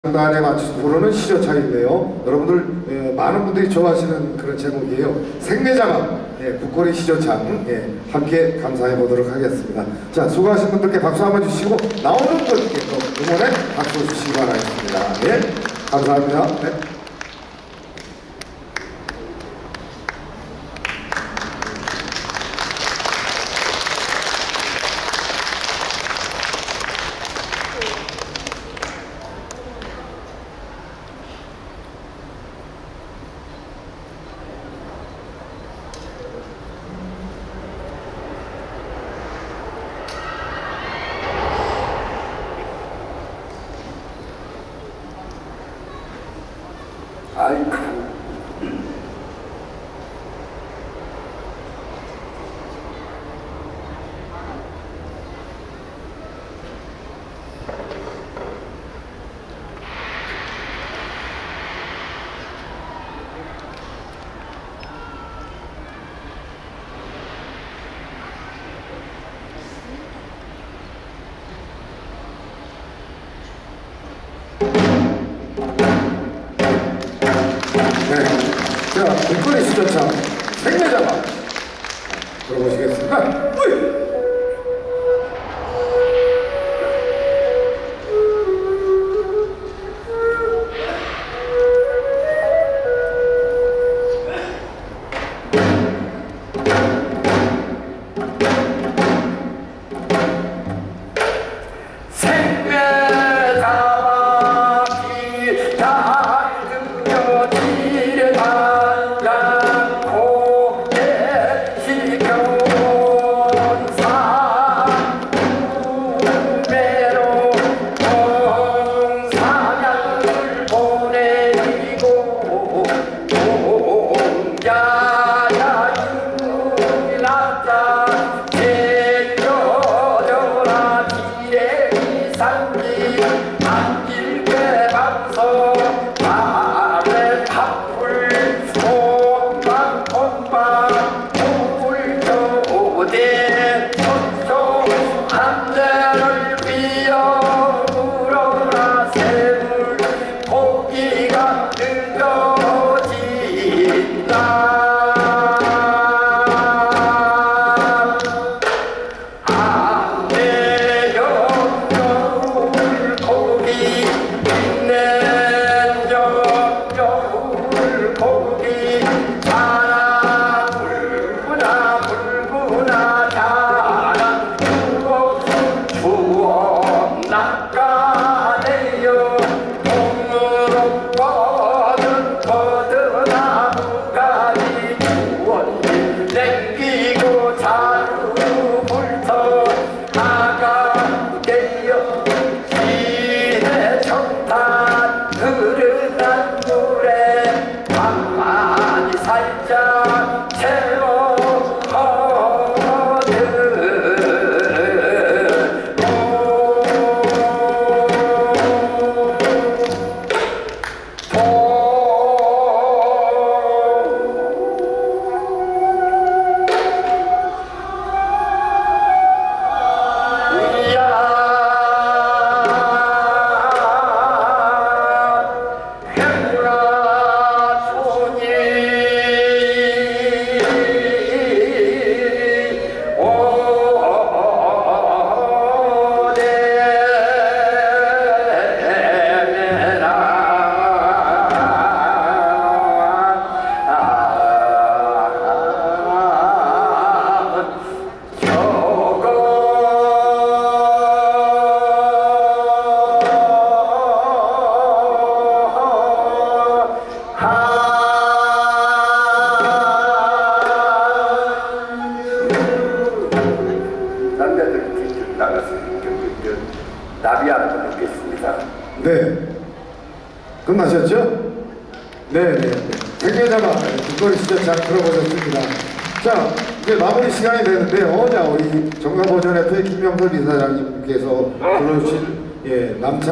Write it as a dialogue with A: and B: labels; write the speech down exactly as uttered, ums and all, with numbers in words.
A: 장단에 맞춰서 부르는 시조차인데요. 여러분들 예, 많은 분들이 좋아하시는 그런 제목이에요. 생매자막 예, 국거리 시조창 예, 함께 감상해 보도록 하겠습니다. 자, 수고하신 분들께 박수 한번 주시고 나오는 분들께 또 응원의 박수 주시기 바라겠습니다. 예, 감사합니다. 네.
B: 아이고.
A: 네. 자, 국거리 시조창 생매자막 들어보시겠습니다. 으이!
B: 나비하고 놓겠습니다.
A: 네. 끝나셨죠? 네네. 생매자막 국거리 시조창 들어보셨습니다. 자, 이제 마무리 시간이 되는데요. 자, 우리 정가보전의 김명설 이사장님께서 불러주신 예, 남창